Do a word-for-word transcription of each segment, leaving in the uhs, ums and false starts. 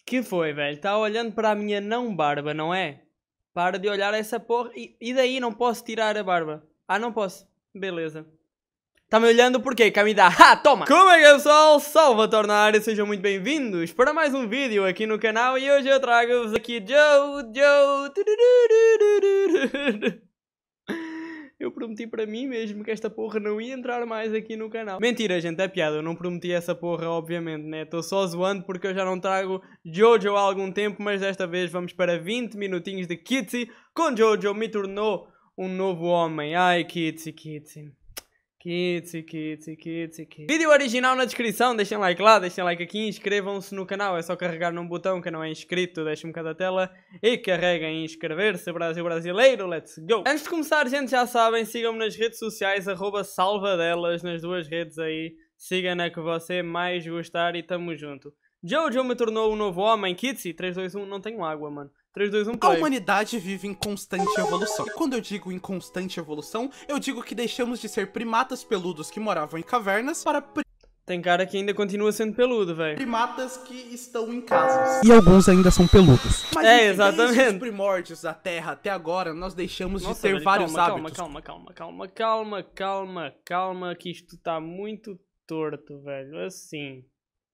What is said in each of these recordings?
Que foi, velho? Está olhando para a minha não barba, não é? Para de olhar essa porra. E, e daí não posso tirar a barba? Ah, não posso. Beleza. Está-me olhando porquê? Cá me dá. Ha, toma! Como é que é, pessoal? Salvatore na área, sejam muito bem-vindos para mais um vídeo aqui no canal. E hoje eu trago-vos aqui Joe, Joe... Eu prometi para mim mesmo que esta porra não ia entrar mais aqui no canal. Mentira, gente, é piada. Eu não prometi essa porra, obviamente, né? Estou só zoando porque eu já não trago Jojo há algum tempo, mas desta vez vamos para vinte minutinhos de Kitsy. Com Jojo me tornou um novo homem. Ai, Kitsy, Kitsy. Kitsy, Kitsy, Kitsy, Kitsy. Vídeo original na descrição, deixem like lá, deixem like aqui, inscrevam-se no canal, é só carregar num botão que não é inscrito, deixem um bocado da tela e carreguem em inscrever-se, Brasil brasileiro, let's go! Antes de começar, gente, já sabem, sigam-me nas redes sociais, arroba salvadelas, nas duas redes aí, sigam na que você mais gostar e tamo junto. Jojo me tornou um novo homem, Kitsy, três, dois, um, não tenho água, mano. três, dois, um, play. A humanidade vive em constante evolução. E quando eu digo em constante evolução, eu digo que deixamos de ser primatas peludos que moravam em cavernas para Tem cara que ainda continua sendo peludo, velho. primatas que estão em casas. E alguns ainda são peludos. Mas É, enfim, exatamente. desde os primórdios da Terra até agora, nós deixamos Nossa, de ter velho, vários calma, hábitos. Calma, calma, calma, calma, calma, calma, calma, que isto tá muito torto, velho. Assim.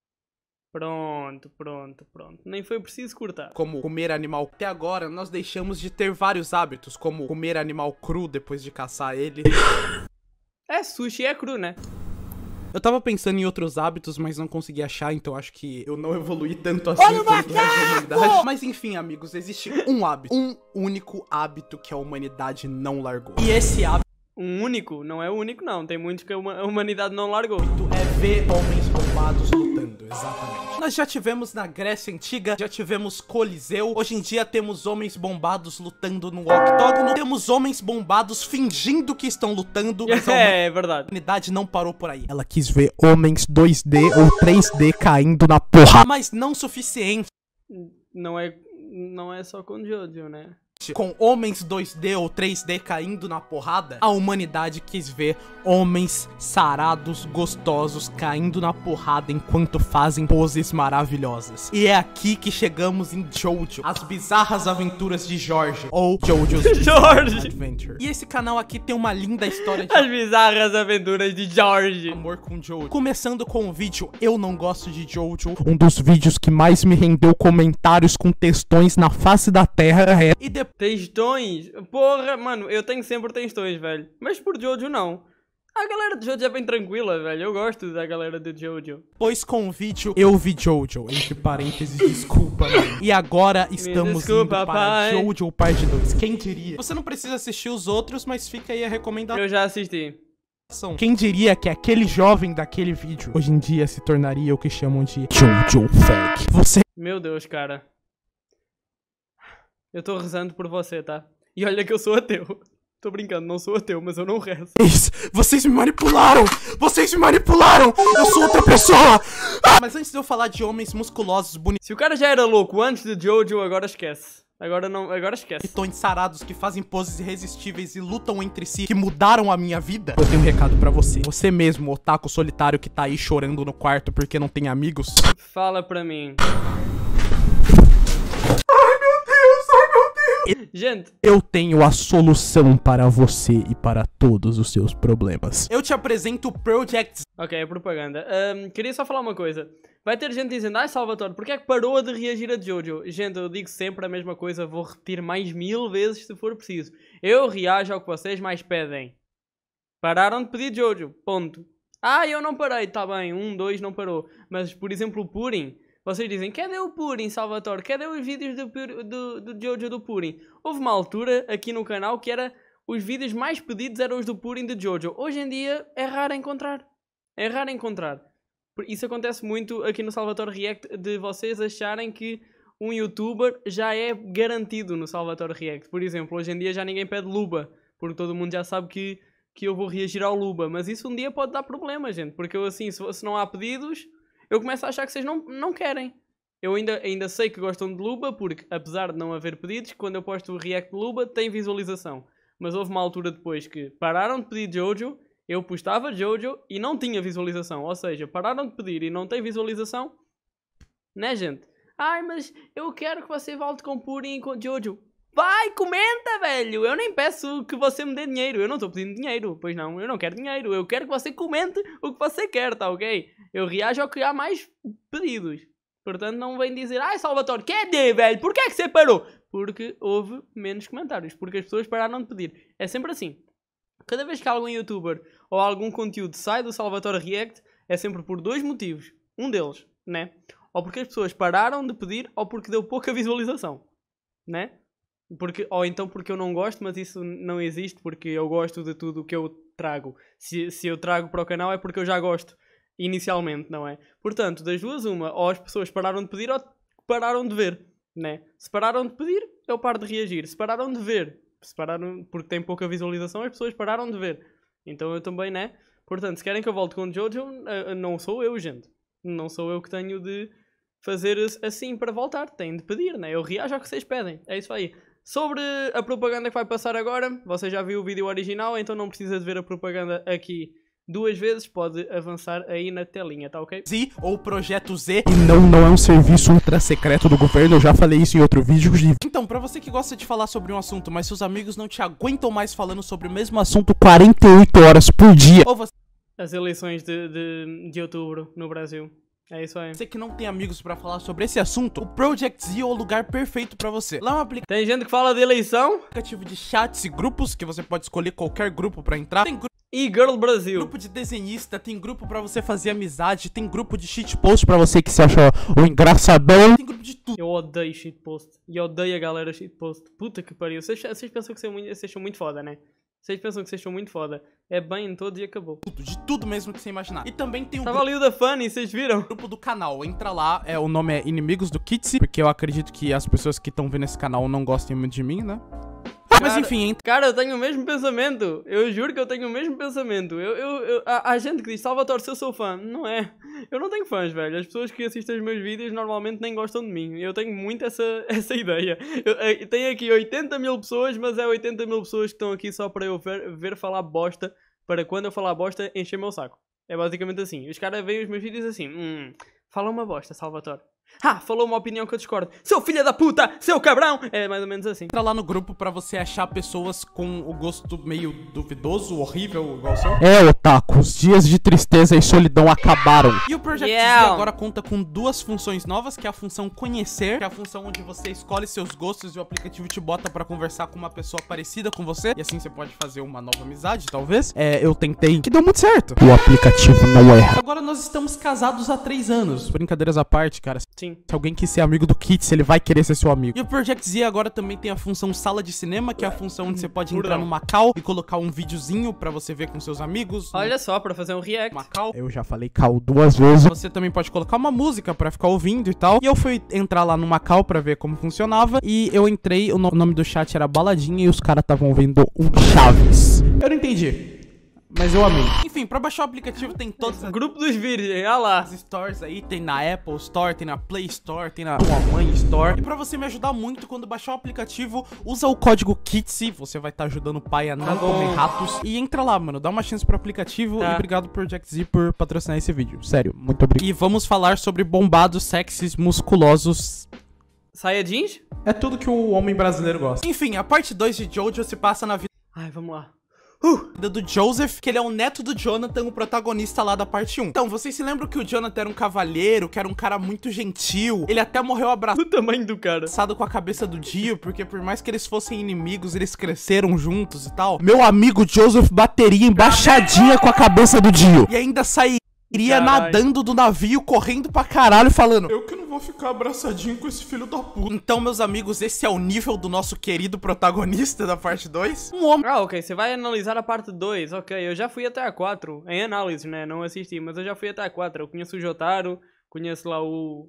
Pronto, pronto, pronto. Nem foi preciso cortar. Como comer animal. Até agora, nós deixamos de ter vários hábitos, como comer animal cru depois de caçar ele. É, sushi é cru, né? Eu tava pensando em outros hábitos, mas não consegui achar, então acho que eu não evoluí tanto assim. Olha o macaco! Mas enfim, amigos, existe um hábito, um único hábito que a humanidade não largou. E esse hábito Um único? Não é o único, não. Tem muitos que a huma- a humanidade não largou. é ver homens bombados lutando, exatamente. Nós já tivemos na Grécia Antiga, já tivemos Coliseu, hoje em dia temos homens bombados lutando no octógono, temos homens bombados fingindo que estão lutando, mas a É, é verdade. humanidade não parou por aí. Ela quis ver homens dois D ou três D caindo na porra. Mas não suficiente. Não é, não é só com Jojo, né? Com homens dois D ou três D caindo na porrada, a humanidade quis ver homens sarados, gostosos, caindo na porrada enquanto fazem poses maravilhosas. E é aqui que chegamos em Jojo, as bizarras aventuras de Jorge, ou Jojo's Bizarre Jorge. Adventure. E esse canal aqui tem uma linda história de As bizarras aventuras de Jorge. amor com Jojo. Começando com o vídeo Eu Não Gosto de Jojo, um dos vídeos que mais me rendeu comentários com textões na face da terra. É... E depois Textões? Porra, mano, eu tenho sempre textões, velho. Mas por Jojo não. A galera de Jojo é bem tranquila, velho. Eu gosto da galera de Jojo. Depois com o vídeo Eu Vi Jojo, entre parênteses, desculpa, mãe. E agora estamos desculpa, indo para pai. Jojo parte dois. Quem diria? Você não precisa assistir os outros, mas fica aí a recomendação. Eu já assisti. Quem diria que aquele jovem daquele vídeo hoje em dia se tornaria o que chamam de Jojo Fag? Você... Meu Deus, cara. Eu tô rezando por você, tá? E olha que eu sou ateu. Tô brincando, não sou ateu, mas eu não rezo. Isso, vocês me manipularam! Vocês me manipularam! Eu sou outra pessoa! Ah, mas antes de eu falar de homens musculosos, bonitos, Se o cara já era louco antes de Jojo, agora esquece. Agora não, agora esquece. tons sarados que fazem poses irresistíveis e lutam entre si, que mudaram a minha vida, eu tenho um recado pra você. Você mesmo, otaku solitário que tá aí chorando no quarto porque não tem amigos. Fala pra mim. Gente, Eu tenho a solução para você e para todos os seus problemas. Eu te apresento o Project... ok, é propaganda. Ahm, queria só falar uma coisa. Vai ter gente dizendo, ai Salvatore, porque é que parou de reagir a Jojo? Gente, eu digo sempre a mesma coisa, vou repetir mais mil vezes se for preciso. Eu reajo ao que vocês mais pedem. Pararam de pedir Jojo, ponto. Ah, eu não parei, tá bem, um, dois, não parou. Mas, por exemplo, o Purim, vocês dizem, cadê o Purim, Salvatore? Cadê os vídeos do, Pur- do, do Jojo do Purim? Houve uma altura aqui no canal que era, os vídeos mais pedidos eram os do Purim de Jojo. Hoje em dia é raro encontrar. É raro encontrar. Isso acontece muito aqui no Salvatore React, de vocês acharem que um youtuber já é garantido no Salvatore React. Por exemplo, hoje em dia já ninguém pede Luba, porque todo mundo já sabe que, que eu vou reagir ao Luba. Mas isso um dia pode dar problema, gente, porque eu assim, se, se não há pedidos, eu começo a achar que vocês não, não querem. Eu ainda, ainda sei que gostam de Luba, porque apesar de não haver pedidos, quando eu posto o React de Luba tem visualização. Mas houve uma altura depois que pararam de pedir Jojo, eu postava Jojo e não tinha visualização. Ou seja, pararam de pedir e não tem visualização. Né, gente? Ai, mas eu quero que você volte com Purim e com Jojo. Vai, comenta, velho. Eu nem peço que você me dê dinheiro. Eu não estou pedindo dinheiro. Pois não, eu não quero dinheiro. Eu quero que você comente o que você quer, tá ok? Eu reajo ao que há mais pedidos. Portanto, não vem dizer, ai, Salvatore, quer de, velho? Porquê é que você parou? Porque houve menos comentários. Porque as pessoas pararam de pedir. É sempre assim. Cada vez que algum youtuber ou algum conteúdo sai do Salvatore React, é sempre por dois motivos. Um deles, né? Ou porque as pessoas pararam de pedir, ou porque deu pouca visualização, né? Porque, ou então porque eu não gosto, mas isso não existe, porque eu gosto de tudo o que eu trago. Se, se eu trago para o canal é porque eu já gosto, inicialmente, não é? Portanto, das duas uma, ou as pessoas pararam de pedir ou pararam de ver, né? Se pararam de pedir, eu paro de reagir. Se pararam de ver, se pararam, porque tem pouca visualização, as pessoas pararam de ver. Então eu também, né? Portanto, se querem que eu volte com o Jojo, não sou eu, gente. Não sou eu que tenho de fazer assim para voltar. Tenho de pedir, né? Eu reajo ao que vocês pedem. É isso aí. Sobre a propaganda que vai passar agora, você já viu o vídeo original, então não precisa de ver a propaganda aqui duas vezes, pode avançar aí na telinha, tá ok? Z ou Projeto Z. E não, não é um serviço ultra secreto do governo, eu já falei isso em outro vídeo. Então, pra você que gosta de falar sobre um assunto, mas seus amigos não te aguentam mais falando sobre o mesmo assunto quarenta e oito horas por dia, ou você... As eleições de, de, de outubro no Brasil. É isso aí. Você que não tem amigos pra falar sobre esse assunto, o Project Z é o lugar perfeito pra você. Lá é um aplicativo... Tem gente que fala de eleição? Aplicativo de chats e grupos, que você pode escolher qualquer grupo pra entrar. Tem grupo... E Girl Brasil. Grupo de desenhista, tem grupo pra você fazer amizade, tem grupo de shitpost pra você que se acha o engraçadão. Tem grupo de tudo. Eu odeio shitpost. E odeio a galera shitpost. Puta que pariu. Vocês, vocês pensam que vocês são muito foda, né? Vocês pensam que vocês são muito foda. É bem em todos e acabou. Tudo, de tudo mesmo que você imaginar. E também tem um Tava ali o da Funny, vocês viram? Grupo do canal. Entra lá, é, o nome é Inimigos do Kitsy, porque eu acredito que as pessoas que estão vendo esse canal não gostem muito de mim, né? Mas Cara, enfim, entra. Cara, eu tenho o mesmo pensamento. Eu juro que eu tenho o mesmo pensamento. Eu, eu, eu, há, há gente que diz, Salvatore, se eu sou fã. Não é. Eu não tenho fãs, velho. As pessoas que assistem os meus vídeos normalmente nem gostam de mim. Eu tenho muito essa, essa ideia. Eu, eu tenho aqui oitenta mil pessoas, mas é oitenta mil pessoas que estão aqui só para eu ver, ver falar bosta. Para quando eu falar bosta, encher meu saco. É basicamente assim. Os caras veem os meus vídeos assim. Hum, fala uma bosta, Salvatore. Ah, falou uma opinião que eu discordo. Seu filho da puta, seu cabrão. É mais ou menos assim. Entra lá no grupo pra você achar pessoas com o gosto meio duvidoso, horrível, igual o seu. É, otaku, os dias de tristeza e solidão acabaram. E o Project Yeah. Z agora conta com duas funções novas, que é a função conhecer, que é a função onde você escolhe seus gostos e o aplicativo te bota pra conversar com uma pessoa parecida com você. E assim você pode fazer uma nova amizade, talvez. É, eu tentei, que deu muito certo. O aplicativo não erra. Agora nós estamos casados há três anos. Brincadeiras à parte, cara. Sim. Se alguém quer ser amigo do Kits, ele vai querer ser seu amigo. E o Project Z agora também tem a função sala de cinema, que é a função onde você pode entrar no Macau e colocar um videozinho pra você ver com seus amigos. Olha só, pra fazer um react. Macau. Eu já falei Cal duas vezes. Você também pode colocar uma música pra ficar ouvindo e tal. E eu fui entrar lá no Macau pra ver como funcionava. E eu entrei, o nome do chat era Baladinha e os caras estavam ouvindo um Chaves. Eu não entendi. Mas eu amei. Enfim, pra baixar o aplicativo tem todos os Grupo dos virgens, olha lá. stores aí, tem na Apple Store, tem na Play Store, tem na Mãe Store. E pra você me ajudar muito quando baixar o aplicativo, usa o código KITSY, você vai estar tá ajudando o pai a não tá comer ratos. E entra lá, mano, dá uma chance pro aplicativo. Tá. E obrigado Project Z por patrocinar esse vídeo, sério, muito obrigado. E vamos falar sobre bombados, sexys, musculosos. Saia jeans? É tudo que o homem brasileiro gosta. Enfim, a parte dois de Jojo se passa na vida Ai, vamos lá. Uh, do Joseph, que ele é o neto do Jonathan, o protagonista lá da parte um. Então, vocês se lembram que o Jonathan era um cavalheiro, que era um cara muito gentil. Ele até morreu abraçado O tamanho do cara. com a cabeça do Dio, porque por mais que eles fossem inimigos, eles cresceram juntos e tal. Meu amigo Joseph bateria embaixadinha com a cabeça do Dio. E ainda sairia Carai. nadando do navio, correndo pra caralho, falando: eu que não vou ficar abraçadinho com esse filho da puta. Então, meus amigos, esse é o nível do nosso querido protagonista da parte dois. Um homem. Ah, ok, você vai analisar a parte dois, ok, eu já fui até a quatro, em análise, né, não assisti, mas eu já fui até a quatro, eu conheço o Jotaro, conheço lá o,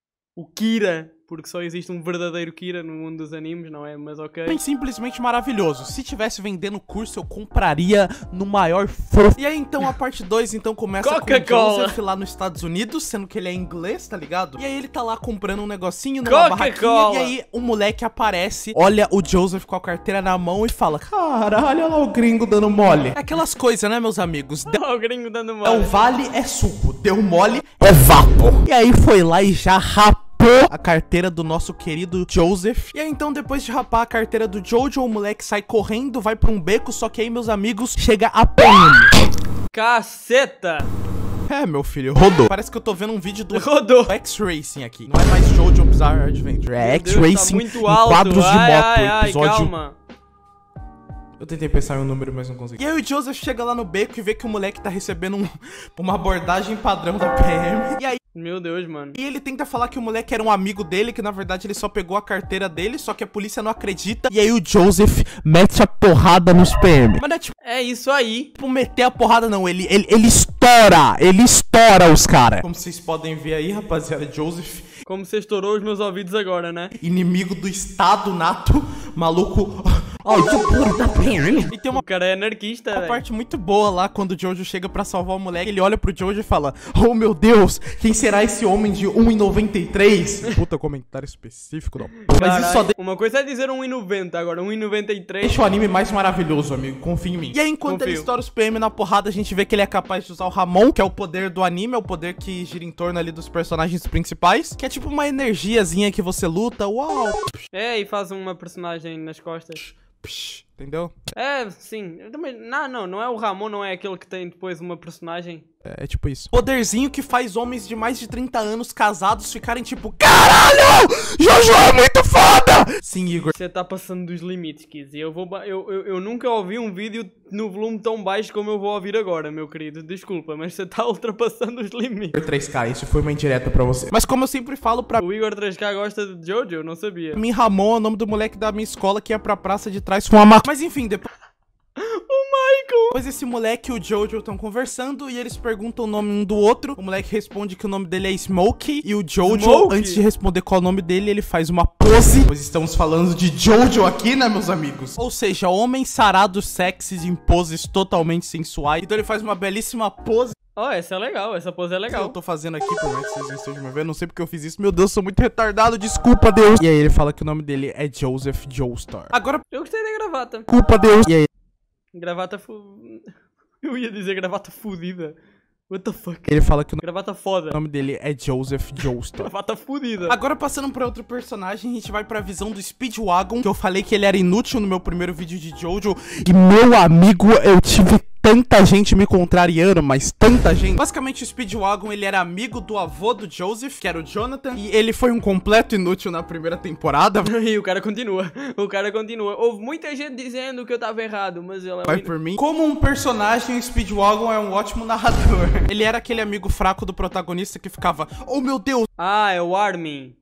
o Kira, porque só existe um verdadeiro Kira no mundo dos animes, não é, mas ok. Bem, simplesmente maravilhoso. Se tivesse vendendo curso, eu compraria no maior fofo. E aí, então, a parte dois, então, começa com o Joseph lá nos Estados Unidos, sendo que ele é inglês, tá ligado? E aí ele tá lá comprando um negocinho numa barraquinha, e aí o moleque aparece, olha o Joseph com a carteira na mão e fala: caralho, olha lá o gringo dando mole. É aquelas coisas, né, meus amigos? Deu... o gringo dando É mole. o vale é suco, deu mole é vapo. E aí foi lá e já rapou a carteira do nosso querido Joseph. E aí, então, depois de rapar a carteira do Jojo, o moleque sai correndo, vai pra um beco, só que aí, meus amigos, chega a P M. Caceta! É, meu filho, rodou. Parece que eu tô vendo um vídeo do Rodou. X-Racing aqui. Não é mais Jojo Bizarre Adventure, é X-Racing tá muito alto. em quadros de ai, moto. ai, ai, episódio... calma. Eu tentei pensar em um número, mas não consegui. E aí o Joseph chega lá no beco e vê que o moleque tá recebendo um, uma abordagem padrão da P M. E aí... Meu Deus, mano. E ele tenta falar que o moleque era um amigo dele, que na verdade ele só pegou a carteira dele, só que a polícia não acredita. E aí o Joseph mete a porrada nos P M. Mas não é tipo... É isso aí. Tipo, meter a porrada não, ele, ele, ele estoura, ele estoura os caras. Como vocês podem ver aí, rapaziada, Joseph... Como você estourou os meus ouvidos agora, né? Inimigo do Estado nato, maluco... Ai, da P M. E tem uma... O cara é anarquista, Uma velho. parte muito boa lá, quando o Jojo chega pra salvar o moleque, ele olha pro Jojo e fala: oh meu Deus, quem será esse homem de um e noventa e três? Puta comentário específico, não. Mas Caralho, isso só de... Uma coisa é dizer um e noventa, agora um e noventa e três. deixa o anime mais maravilhoso, amigo, confia em mim. E aí, enquanto Confio. ele estoura os P M na porrada, a gente vê que ele é capaz de usar o Ramon, que é o poder do anime, é o poder que gira em torno ali dos personagens principais, que é tipo uma energiazinha que você luta, uau. É, e faz uma personagem nas costas. Psh, entendeu? É, sim. Eu também... Não, não, não é o Ramon, não é aquele que tem depois uma personagem. É, é tipo isso. Poderzinho que faz homens de mais de trinta anos casados ficarem tipo: caralho! Jojo é muito foda! Sim, Igor. Você tá passando dos limites, Kizzy. Eu, vou ba- eu, eu, eu nunca ouvi um vídeo no volume tão baixo como eu vou ouvir agora, meu querido. Desculpa, mas você tá ultrapassando os limites. três K, isso foi uma indireta pra você. Mas como eu sempre falo pra O Igor três K gosta de Jojo? Eu não sabia. mim, Ramon é o nome do moleque da minha escola que ia pra praça de trás fumar maconha. Mas enfim, depois... O Michael! Depois esse moleque e o Jojo estão conversando e eles perguntam o nome um do outro. O moleque responde que o nome dele é Smokey. E o Jojo, Smokey? antes de responder qual é o nome dele, ele faz uma pose. Pois estamos falando de Jojo aqui, né, meus amigos? Ou seja, homens sarados, sexys em poses totalmente sensuais. Então ele faz uma belíssima pose. Ó, oh, essa é legal, essa pose é Eu legal. tô fazendo aqui, por mais que vocês não estejam me vendo, não sei porque eu fiz isso. Meu Deus, sou muito retardado, desculpa, Deus. E aí ele fala que o nome dele é Joseph Joestar. Agora, Eu gostei da gravata. culpa, Deus. E aí Gravata fu... Eu ia dizer gravata fudida. What the fuck? ele fala que o Gravata foda. nome dele é Joseph Joestar. Gravata fudida. Agora passando pra outro personagem, a gente vai pra visão do Speedwagon, que eu falei que ele era inútil no meu primeiro vídeo de Jojo. E meu amigo, eu tive tanta gente me contrariando, mas tanta gente. Basicamente o Speedwagon, ele era amigo do avô do Joseph, que era o Jonathan. E ele foi um completo inútil na primeira temporada. E o cara continua. O cara continua. Houve muita gente dizendo que eu tava errado, mas ele é Vai um... por mim. Como um personagem, o Speedwagon é um ótimo narrador. Ele era aquele amigo fraco do protagonista que ficava: oh meu Deus, Ah, é o Armin.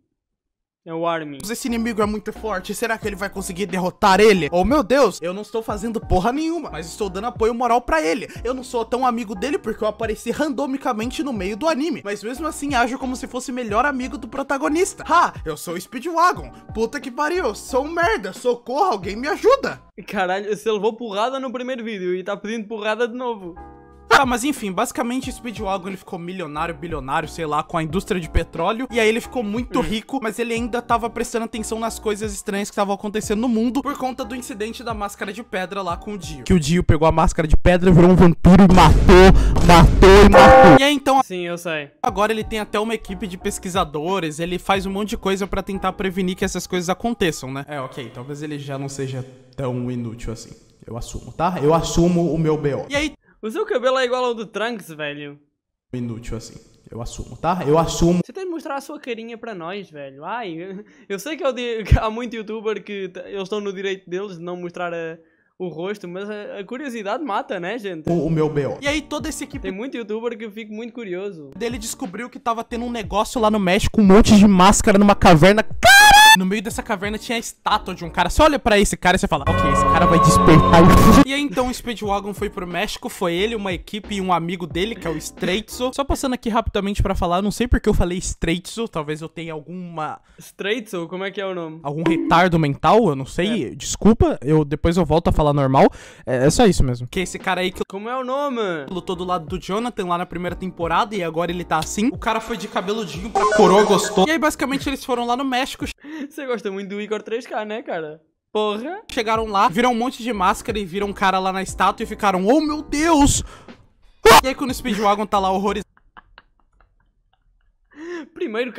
É o Armin. esse inimigo é muito forte, será que ele vai conseguir derrotar ele? Oh meu Deus, eu não estou fazendo porra nenhuma, mas estou dando apoio moral pra ele. Eu não sou tão amigo dele porque eu apareci randomicamente no meio do anime, mas mesmo assim ajo como se fosse melhor amigo do protagonista. Ha, eu sou o Speedwagon, puta que pariu, sou um merda, socorro, alguém me ajuda. Caralho, você levou porrada no primeiro vídeo e tá pedindo porrada de novo. Ah, mas enfim, basicamente o Speedwagon ele ficou milionário, bilionário, sei lá, com a indústria de petróleo. E aí ele ficou muito rico, mas ele ainda tava prestando atenção nas coisas estranhas que estavam acontecendo no mundo por conta do incidente da máscara de pedra lá com o Dio. Que o Dio pegou a máscara de pedra, virou um vampiro e matou, matou e matou. E aí então, Sim, eu sei. agora ele tem até uma equipe de pesquisadores, ele faz um monte de coisa pra tentar prevenir que essas coisas aconteçam, né? É, ok, talvez ele já não seja tão inútil assim. Eu assumo, tá? Eu assumo o meu B O. E aí... O seu cabelo é igual ao do Trunks, velho. inútil assim. Eu assumo, tá? Eu assumo. Você tem de mostrar a sua carinha para nós, velho. Ai, eu sei que, eu digo, há muito youtuber que eles estão no direito deles de não mostrar a, o rosto, mas a, a curiosidade mata, né, gente? O, o meu B O. E aí toda essa equipe Tem muito youtuber que eu fico muito curioso. dele descobriu que tava tendo um negócio lá no México, um monte de máscara numa caverna. Cara! No meio dessa caverna tinha a estátua de um cara. Você olha pra esse cara e você fala: ok, esse cara vai despertar. E aí então o Speedwagon foi pro México. Foi ele, uma equipe e um amigo dele, que é o Straitzo. Só passando aqui rapidamente pra falar, não sei porque eu falei Straitzo. Talvez eu tenha alguma... Straight, ou como é que é o nome? algum retardo mental, eu não sei. É. Desculpa, eu depois eu volto a falar normal. É, é só isso mesmo. Que esse cara aí que Como é o nome? lutou do lado do Jonathan lá na primeira temporada e agora ele tá assim. O cara foi de cabeludinho pra coroa gostou. E aí basicamente eles foram lá no México. Você gosta muito do Igor três K, né, cara? Porra. Chegaram lá, viram um monte de máscara e viram um cara lá na estátua e ficaram: oh meu Deus! E aí quando o Speedwagon tá lá horrorizado. Primeiro, cara,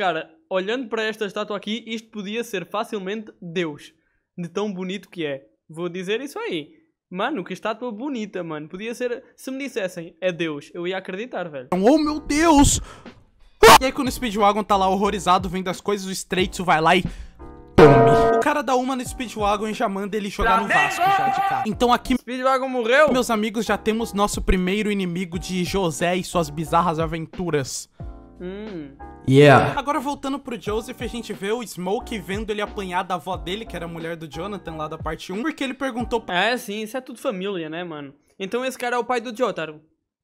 olhando para esta estátua aqui, isto podia ser facilmente Deus. De tão bonito que é. Vou dizer isso aí. Mano, que estátua bonita, mano. Podia ser... Se me dissessem, é Deus, eu ia acreditar, velho. Oh, meu Deus! E aí, quando o Speedwagon tá lá horrorizado, vendo as coisas, o Straitsu vai lá e... tome. O cara dá uma no Speedwagon e já manda ele jogar no Vasco, já de cara. Então aqui... Speedwagon morreu! Meus amigos, já temos nosso primeiro inimigo de José e suas bizarras aventuras. Hum... Yeah. Agora voltando pro Joseph, a gente vê o Smoke vendo ele apanhar da avó dele, que era a mulher do Jonathan lá da parte um, porque ele perguntou... É, sim, isso é tudo família, né, mano? Então esse cara é o pai do Jotaro.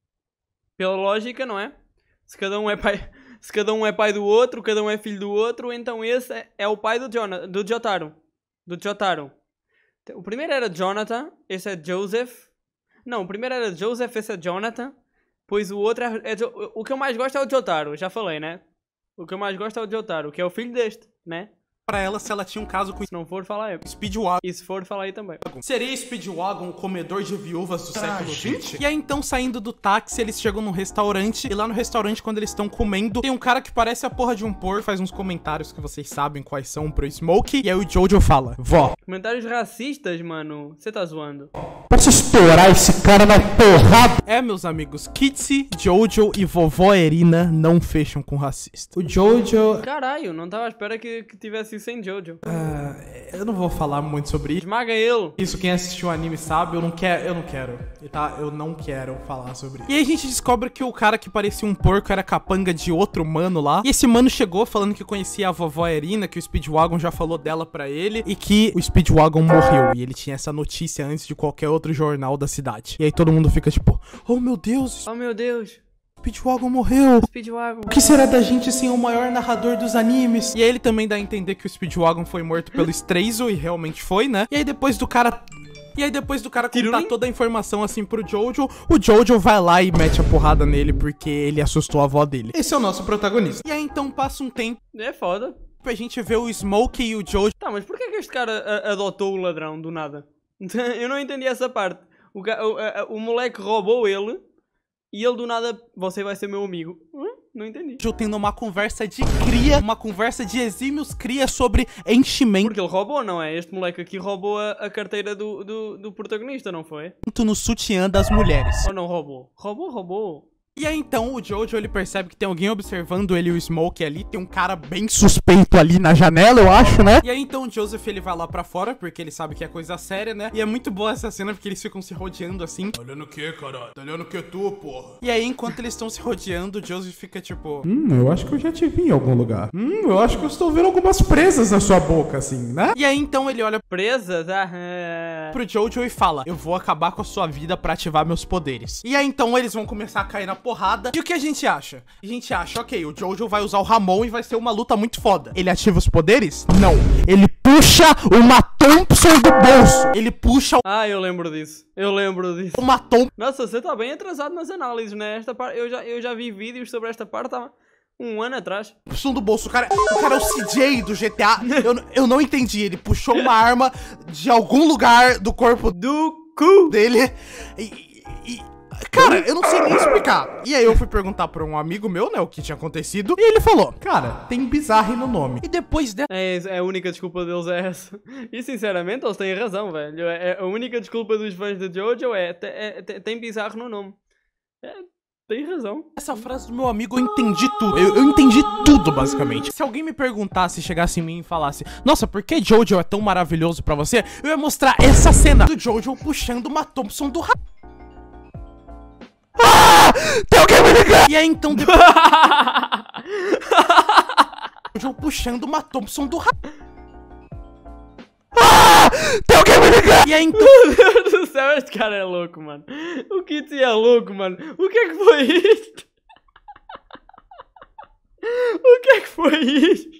Pela lógica, não é? Se cada um é pai, se cada um é pai do outro, cada um é filho do outro, então esse é, é o pai do, Jonathan, do Jotaro. Do Jotaro. O primeiro era Jonathan, esse é Joseph. Não, o primeiro era Joseph, esse é Jonathan. Pois o outro é... é o que eu mais gosto é o Jotaro, já falei, né? O que eu mais gosto é o Jotaro, que é o filho deste, né? Pra ela se ela tinha um caso com... Se não for, fala aí. Speedwagon. E se for, fala aí também. Seria Speedwagon o comedor de viúvas do século vinte? E aí, então, saindo do táxi, eles chegam num restaurante. E lá no restaurante, quando eles estão comendo, tem um cara que parece a porra de um porco. Faz uns comentários que vocês sabem quais são pro Smoke. E aí o Jojo fala: vó. Comentários racistas, mano. Você tá zoando. Posso estourar esse cara na porrada? É, meus amigos, Kitsy, Jojo e vovó Erina não fecham com racista. O Jojo... Caralho, não tava à espera que, que tivesse isso sem Jojo. Uh, eu não vou falar muito sobre isso. Esmaga ele. Isso, quem assistiu o anime sabe, eu não quero, eu não quero, tá? Eu não quero falar sobre isso. E aí a gente descobre que o cara que parecia um porco era capanga de outro mano lá. E esse mano chegou falando que conhecia a vovó Erina, que o Speedwagon já falou dela pra ele, e que o Speedwagon morreu. E ele tinha essa notícia antes de qualquer outro jornal da cidade. E aí todo mundo fica tipo, oh meu Deus. Oh meu Deus. Speedwagon morreu. Speedwagon. O que será da gente sem o maior narrador dos animes? E aí ele também dá a entender que o Speedwagon foi morto pelo Straizo, e realmente foi, né? E aí depois do cara... E aí depois do cara contar toda a informação assim pro Jojo, o Jojo vai lá e mete a porrada nele porque ele assustou a avó dele. Esse é o nosso protagonista. E aí então passa um tempo... É foda. A gente vê o Smoke e o Jojo... Tá, mas por que é que este cara a, adotou o ladrão do nada? Eu não entendi essa parte. O, o, a, o moleque roubou ele... E ele do nada, você vai ser meu amigo. Hum? Não entendi. Eu tendo uma conversa de cria, uma conversa de exímios cria sobre enchimento. Porque ele roubou, não é? Este moleque aqui roubou a, a carteira do, do, do protagonista, não foi? No sutiã das mulheres. Ou não roubou? Roubou, roubou. E aí então o Jojo ele percebe que tem alguém observando ele e o Smoke ali, tem um cara bem suspeito ali na janela, eu acho, né? E aí então o Joseph ele vai lá pra fora, porque ele sabe que é coisa séria, né? E é muito boa essa cena porque eles ficam se rodeando assim. Tá olhando o que, caralho? Tá olhando o que tu, porra? E aí enquanto eles estão se rodeando, o Joseph fica tipo... Hum, eu acho que eu já te vi em algum lugar. Hum, eu acho que eu estou vendo algumas presas na sua boca, assim, né? E aí então ele olha... Presas? Ah, pro Jojo e fala: eu vou acabar com a sua vida pra ativar meus poderes. E aí então eles vão começar a cair na porrada. E o que a gente acha? A gente acha, ok, o Jojo vai usar o Ramon e vai ser uma luta muito foda. Ele ativa os poderes? Não. Ele puxa uma Thompson do bolso. Ele puxa... Ah, eu lembro disso. Eu lembro disso. Uma Thompson... Nossa, você tá bem atrasado nas análises, né? Esta parte, eu, já, eu já vi vídeos sobre esta parte há um ano atrás. Thompson do bolso. O cara, o cara é o C J do G T A. eu, eu não entendi. Ele puxou uma arma de algum lugar do corpo do cu dele e... e cara, eu não sei nem explicar. E aí eu fui perguntar pra um amigo meu, né, o que tinha acontecido. E ele falou: cara, tem Bizarre no nome. E depois dessa... É, é, a única desculpa deles é essa. E sinceramente, eles têm razão, velho. É, a única desculpa dos fãs de Jojo é, é, é tem Bizarro no nome. É, tem razão. Essa frase do meu amigo eu entendi tudo. Eu, eu entendi tudo, basicamente. Se alguém me perguntasse, chegasse em mim e falasse: nossa, por que Jojo é tão maravilhoso pra você? Eu ia mostrar essa cena do Jojo puxando uma Thompson do ra... Ah! Tem alguém me ligando! E aí então depois... Jojo puxando uma Thompson do ra... Ah! Tem alguém me ligando! E aí então... Meu Deus do céu, este cara é louco, mano. O Kitsy é louco, mano. O que é que foi isto? O que é que foi isto?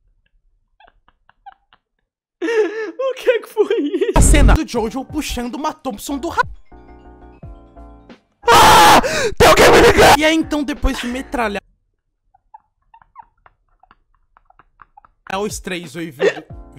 O que é que foi isto? A cena do Jojo puxando uma Thompson do ra... Ah! Tem alguém me ligando! E aí então depois de metralhar o Straizo e vindo,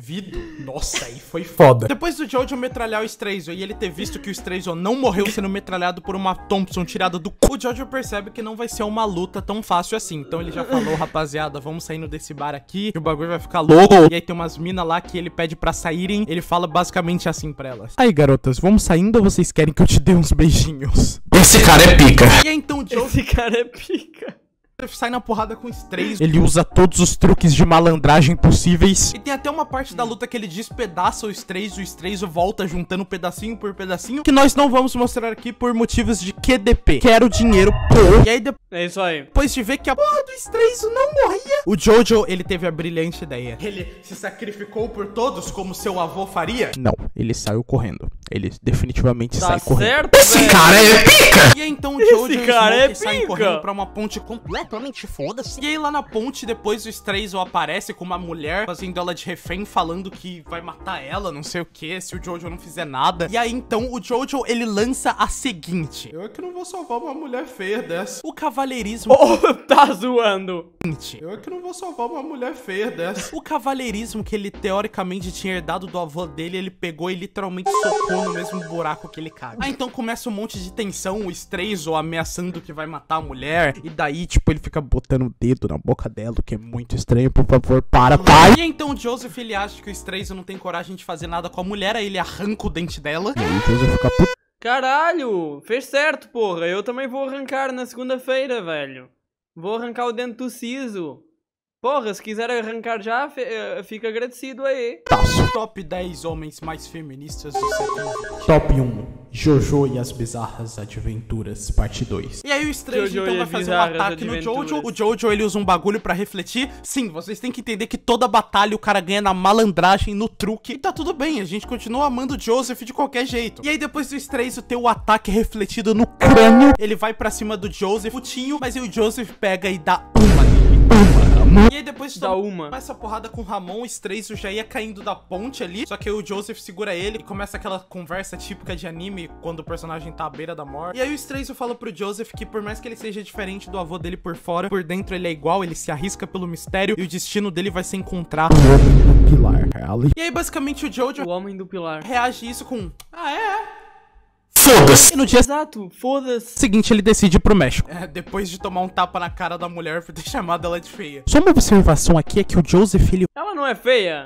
Vido? Nossa, aí foi foda. Depois do Jojo metralhar o Straizo e ele ter visto que o Straizo não morreu sendo metralhado por uma Thompson tirada do cu, o Jojo percebe que não vai ser uma luta tão fácil assim. Então ele já falou, rapaziada, vamos saindo desse bar aqui, que o bagulho vai ficar louco. E aí tem umas minas lá que ele pede pra saírem, ele fala basicamente assim pra elas: aí, garotas, vamos saindo ou vocês querem que eu te dê uns beijinhos? Esse cara é pica. E aí então o Jojo Esse cara é pica. sai na porrada com o Straizo. Ele usa todos os truques de malandragem possíveis. E tem até uma parte da luta que ele despedaça o Straizo. O Straizo volta juntando pedacinho por pedacinho, que nós não vamos mostrar aqui por motivos de Q D P. Quero dinheiro, pô. E aí depois... É isso aí. Depois de ver que a porra do Straizo não morria, o Jojo, ele teve a brilhante ideia. Ele se sacrificou por todos como seu avô faria? Não, ele saiu correndo. Ele definitivamente Tá sai correndo. certo, Esse velho. cara é pica. E aí então o Jojo e o cara é Smoke saem pica. correndo pra uma ponte completa. Totalmente foda-se. E aí lá na ponte, depois o Straizo aparece com uma mulher fazendo ela de refém, falando que vai matar ela, não sei o que, se o Jojo não fizer nada. E aí então o Jojo, ele lança a seguinte: eu é que não vou salvar uma mulher feia dessa. O cavalheirismo... Oh, tá zoando. Eu é que não vou salvar uma mulher feia dessa. O cavalheirismo que ele teoricamente tinha herdado do avô dele, ele pegou e literalmente socou no mesmo buraco que ele cabe. Aí então começa um monte de tensão, o Straizo ameaçando que vai matar a mulher. E daí, tipo, ele fica botando o dedo na boca dela, o que é muito estranho. Por favor, para, pai. E então o Joseph, ele acha que o Straizo não tem coragem de fazer nada com a mulher, aí ele arranca o dente dela. E aí o Joseph fica puto. Caralho, fez certo, porra. Eu também vou arrancar na segunda-feira, velho. Vou arrancar o dente do siso. Porra, se quiser arrancar já, fica agradecido aí. Top dez homens mais feministas do século. Top um. Jojo e as Bizarras Adventuras, parte dois. E aí o Straizo Jojo então e vai as fazer um Bizarras ataque no Adventuras. Jojo. O Jojo, ele usa um bagulho pra refletir. Sim, vocês têm que entender que toda batalha o cara ganha na malandragem, no truque. E tá tudo bem, a gente continua amando o Joseph de qualquer jeito. E aí depois do Straizo ter o ataque refletido no crânio, ele vai pra cima do Joseph, putinho, mas aí o Joseph pega e dá uma nele. Uma. E aí depois de Dá uma. essa porrada com o Ramon, o Straizo já ia caindo da ponte ali, só que aí o Joseph segura ele e começa aquela conversa típica de anime quando o personagem tá à beira da morte. E aí o Straizo fala pro Joseph que por mais que ele seja diferente do avô dele por fora, por dentro ele é igual, ele se arrisca pelo mistério e o destino dele vai ser encontrar o homem do pilar. E aí basicamente o Jojo O homem do pilar. reage isso com: ah, é? Foda-se. E no dia Exato, foda-se. seguinte ele decide ir pro México. É, depois de tomar um tapa na cara da mulher por ter chamado ela de feia. Só uma observação aqui é que o Joseph, ele... Ela não é feia?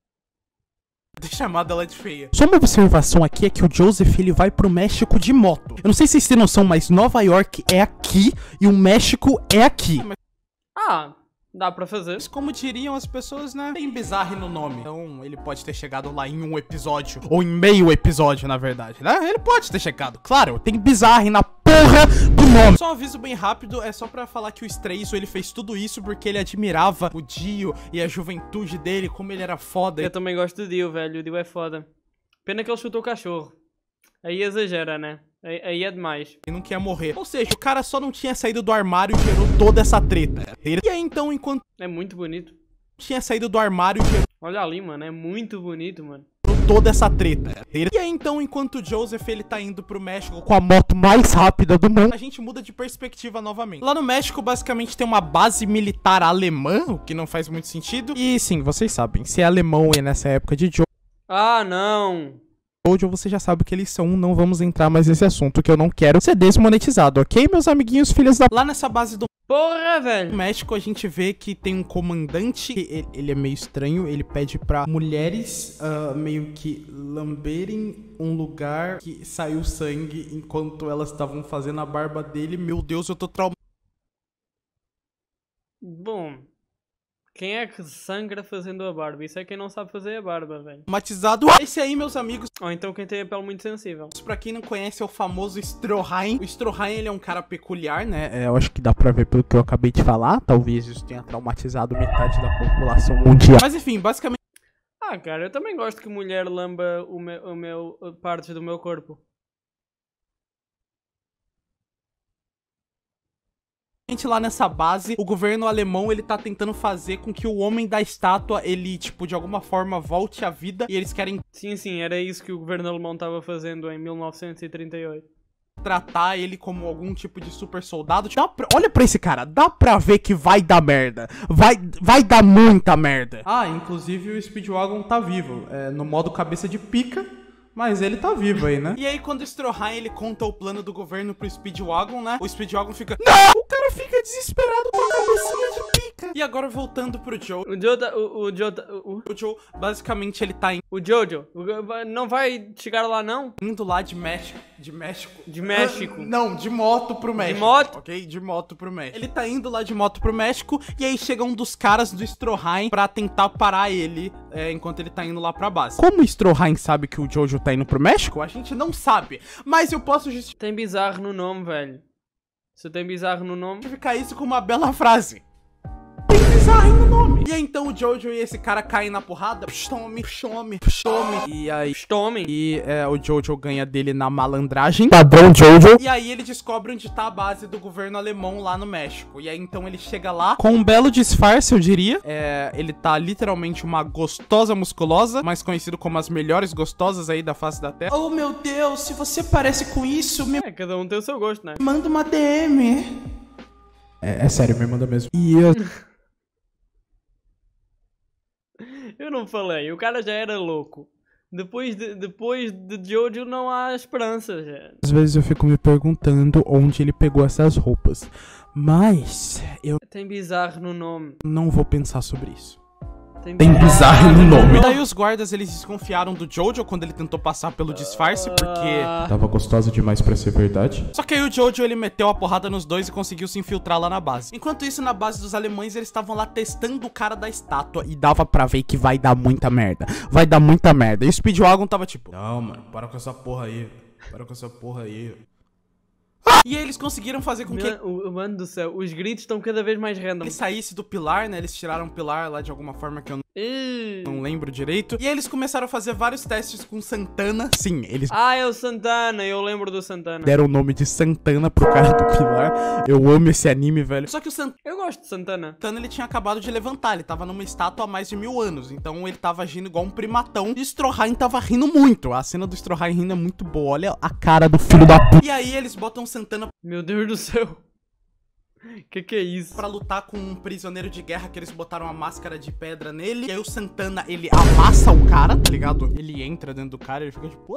ter chamado ela de feia. Só uma observação aqui é que o Joseph, ele vai pro México de moto. Eu não sei se vocês têm noção, mas Nova York é aqui e o México é aqui. Ah, dá pra fazer. Mas como diriam as pessoas, né? Tem bizarre no nome. Então ele pode ter chegado lá em um episódio. Ou em meio episódio, na verdade, né? Ele pode ter chegado. Claro, tem bizarre na porra do nome. Só um aviso bem rápido, é só pra falar que o Straizo, ele fez tudo isso porque ele admirava o Dio e a juventude dele, como ele era foda. Eu também gosto do Dio, velho. O Dio é foda. Pena que ele chutou o cachorro. Aí exagera, né? Aí, aí é demais. E não quer morrer. Ou seja, o cara só não tinha saído do armário e gerou toda essa treta. E aí, então, enquanto É muito bonito. tinha saído do armário e gerou Olha ali, mano. É muito bonito, mano. toda essa treta. E aí, então, enquanto o Joseph, ele tá indo pro México com a moto mais rápida do mundo, a gente muda de perspectiva novamente. Lá no México, basicamente, tem uma base militar alemã, o que não faz muito sentido. E sim, vocês sabem, se é alemão e nessa época de Jojo, Ah, não. Hoje você já sabe o que eles são, não vamos entrar mais nesse assunto, que eu não quero ser desmonetizado, ok, meus amiguinhos, filhos da... Lá nessa base do Porra, velho. México, a gente vê que tem um comandante, que ele, ele é meio estranho, ele pede pra mulheres uh, meio que lamberem um lugar que saiu sangue enquanto elas estavam fazendo a barba dele. Meu Deus, eu tô traumatizado. Bom, quem é que sangra fazendo a barba? Isso é quem não sabe fazer a barba, velho. Esse aí, meus amigos, Ou então quem tem a pele muito sensível. pra quem não conhece, é o famoso Stroheim. O Stroheim, ele é um cara peculiar, né? É, eu acho que dá pra ver pelo que eu acabei de falar. Talvez isso tenha traumatizado metade da população mundial. Mas enfim, basicamente, Ah, cara, eu também gosto que mulher lamba o meu, o meu partes do meu corpo. lá nessa base, o governo alemão, ele tá tentando fazer com que o homem da estátua, ele, tipo, de alguma forma volte à vida. E eles querem Sim, sim, era isso que o governo alemão estava fazendo em mil novecentos e trinta e oito. tratar ele como algum tipo de super soldado. Dá pra... Olha pra esse cara, dá pra ver que vai dar merda. Vai, vai dar muita merda. Ah, inclusive o Speedwagon tá vivo, é, no modo cabeça de pica. Mas ele tá vivo aí, né? E aí, quando o Stroheim, ele conta o plano do governo pro Speedwagon, né? O Speedwagon fica... Não! O cara fica desesperado com a cabecinha de pica. E agora, voltando pro Joe... O Joe tá... O, o Joe tá... O, o Joe, basicamente, ele tá... In... O Jojo, não vai chegar lá, não? Indo lá de México... De México... De México. Ah, não, de moto pro México. De moto? Ok? De moto pro México. Ele tá indo lá de moto pro México. E aí, chega um dos caras do Stroheim pra tentar parar ele, é, enquanto ele tá indo lá pra base. Como o Stroheim sabe que o Jojo tá indo pro México? A gente não sabe, mas eu posso justificar Tem bizarro no nome, velho. Você tem bizarro no nome? isso com uma bela frase. Tem bizarro no nome. E aí então o Jojo e esse cara caem na porrada. Pshome, pshome, pshome. E aí... Pshome. E é, o Jojo ganha dele na malandragem. Padrão Jojo. E aí ele descobre onde tá a base do governo alemão lá no México. E aí então ele chega lá com um belo disfarce, eu diria. É, ele tá literalmente uma gostosa musculosa, mais conhecido como as melhores gostosas aí da face da Terra. Oh meu Deus, se você parece com isso, me É, cada um tem o seu gosto, né? manda uma D M. É, é sério, me manda mesmo. E eu... Eu não falei, o cara já era louco. Depois de, depois de Jojo não há esperança, já. Às vezes eu fico me perguntando onde ele pegou essas roupas. Mas eu Tem bizarro no nome. não vou pensar sobre isso. Tem, Tem bizarro no nome. Daí os guardas, eles desconfiaram do Jojo quando ele tentou passar pelo disfarce, porque... Ah, Tava gostosa demais pra ser verdade. Só que aí o Jojo, ele meteu a porrada nos dois e conseguiu se infiltrar lá na base. Enquanto isso, na base dos alemães, eles estavam lá testando o cara da estátua. E dava pra ver que vai dar muita merda. Vai dar muita merda. E o Speedwagon tava tipo... Não, mano, para com essa porra aí. Para com essa porra aí. E aí eles conseguiram fazer com que meu, o, o mano do céu, os gritos estão cada vez mais random. ele saísse do pilar, né? Eles tiraram o pilar lá de alguma forma que eu Ih. não lembro direito. E aí eles começaram a fazer vários testes com Santana. Sim, eles Ah, é o Santana, eu lembro do Santana. deram o nome de Santana pro cara do pilar. Eu amo esse anime, velho. Só que o Santana, Eu gosto de Santana. ele tinha acabado de levantar. Ele tava numa estátua há mais de mil anos. Então ele tava agindo igual um primatão. E o Stroheim tava rindo muito. A cena do Stroheim rindo é muito boa. Olha a cara do filho da puta. E aí eles botam Santana Meu Deus do céu. Que que é isso? pra lutar com um prisioneiro de guerra que eles botaram uma máscara de pedra nele. E aí o Santana, ele amassa o cara, tá ligado? Ele entra dentro do cara e ele fica tipo...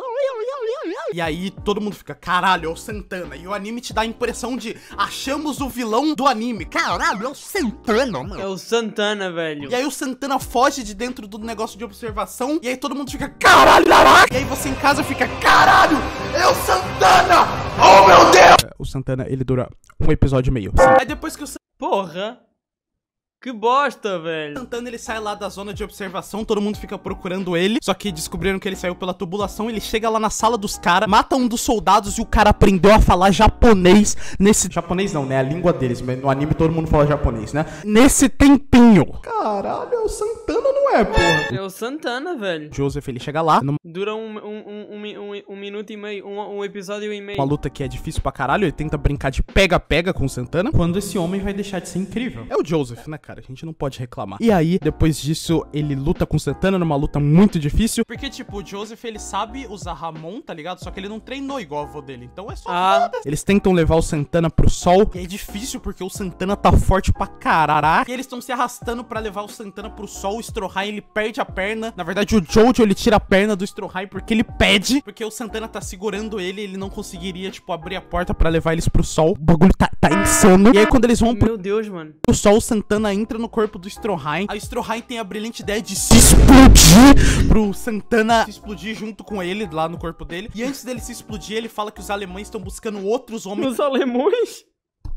E aí todo mundo fica, caralho, é o Santana. E o anime te dá a impressão de achamos o vilão do anime. Caralho, é o Santana, mano. É o Santana, velho. E aí o Santana foge de dentro do negócio de observação. E aí todo mundo fica, caralho, caraca. E aí você em casa fica, caralho, é o Santana. Oh, meu Deus. O Santana, ele dura um episódio e meio. Sim. Aí depois que o Porra. Que bosta, velho. Santana, ele sai lá da zona de observação, todo mundo fica procurando ele. Só que descobriram que ele saiu pela tubulação. Ele chega lá na sala dos caras, mata um dos soldados e o cara aprendeu a falar japonês nesse... Japonês não, né? A língua deles, mas no anime todo mundo fala japonês, né? Nesse tempinho. Caralho, é o Santana, não é, porra? É o Santana, velho. Joseph, ele chega lá, numa Dura um, um, um, um, um, um minuto e meio, um, um episódio e meio. luta que é difícil pra caralho. Ele tenta brincar de pega-pega com o Santana. Quando esse homem vai deixar de ser incrível? É o Joseph, né, cara? A gente não pode reclamar. E aí, depois disso, ele luta com o Santana numa luta muito difícil. Porque, tipo, o Joseph, ele sabe usar Ramon, tá ligado? Só que ele não treinou igual o avô dele. Então é só Ah. foda. Eles tentam levar o Santana pro sol. E é difícil porque o Santana tá forte pra caralho. E eles estão se arrastando pra levar o Santana pro sol. O Stroheim, ele perde a perna. Na verdade, o Jojo, ele tira a perna do Stroheim porque ele pede. Porque o Santana tá segurando ele. Ele não conseguiria, tipo, abrir a porta pra levar eles pro sol. O bagulho tá, tá insano. E aí, quando eles vão pro Meu Deus, mano. sol, o Santana entra no corpo do Stroheim. A Stroheim tem a brilhante ideia de se explodir pro Santana se explodir junto com ele lá no corpo dele. E antes dele se explodir, ele fala que os alemães estão buscando outros homens. Os alemães?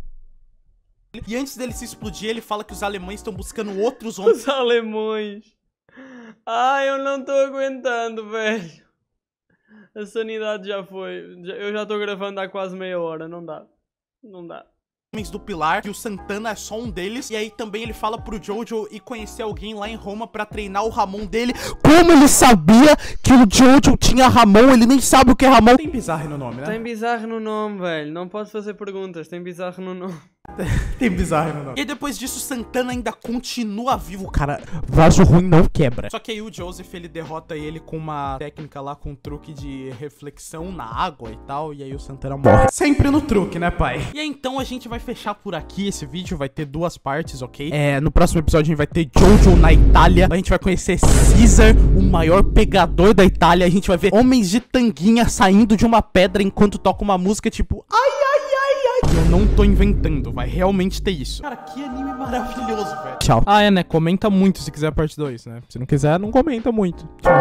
E antes dele se explodir, ele fala que os alemães estão buscando outros homens. Os alemães. Ai, eu não tô aguentando, velho. A sanidade já foi. Já- Eu já tô gravando há quase meia hora. Não dá. Não dá. Homens do Pilar, que o Santana é só um deles. E aí também ele fala pro Jojo ir conhecer alguém lá em Roma pra treinar o Ramon dele. Como ele sabia que o Jojo tinha Ramon? Ele nem sabe o que é Ramon. Tem bizarro no nome, né? Tem bizarro no nome, velho. Não pode fazer perguntas. Tem bizarro no nome. Tem bizarro, não. E depois disso, Santana ainda continua vivo, cara. Vaso ruim não quebra. Só que aí o Joseph, ele derrota ele com uma técnica lá, com um truque de reflexão na água e tal. E aí o Santana morre. Sempre no truque, né, pai? E aí, então, a gente vai fechar por aqui. Esse vídeo vai ter duas partes, ok? É, no próximo episódio a gente vai ter Jojo na Itália. A gente vai conhecer Caesar, o maior pegador da Itália. A gente vai ver homens de tanguinha saindo de uma pedra enquanto toca uma música tipo... Ai, ai, ai, ai. Eu não tô inventando, vai realmente ter isso. Cara, que anime maravilhoso, velho. Tchau. Ah, é, né? Comenta muito se quiser a parte dois, né? Se não quiser, não comenta muito. Tchau.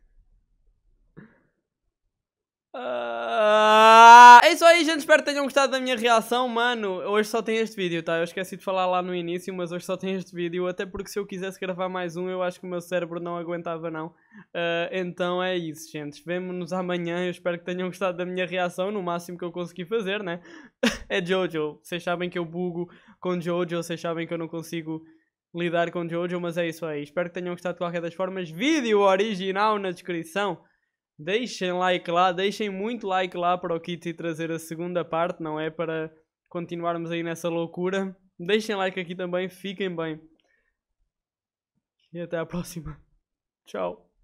Uh, é isso aí, gente. Espero que tenham gostado da minha reação, mano. Hoje só tem este vídeo, tá? Eu esqueci de falar lá no início, mas hoje só tem este vídeo. Até porque se eu quisesse gravar mais um, eu acho que o meu cérebro não aguentava, não. Uh, então é isso, gente. Vemo-nos amanhã. Eu espero que tenham gostado da minha reação. No máximo que eu consegui fazer, né? É Jojo. Vocês sabem que eu bugo com Jojo. Vocês sabem que eu não consigo lidar com Jojo, mas é isso aí. Espero que tenham gostado de qualquer das formas. Vídeo original na descrição. Deixem like lá, deixem muito like lá para o Kitty trazer a segunda parte, não é? Para continuarmos aí nessa loucura. Deixem like aqui também, fiquem bem. E até à próxima. Tchau.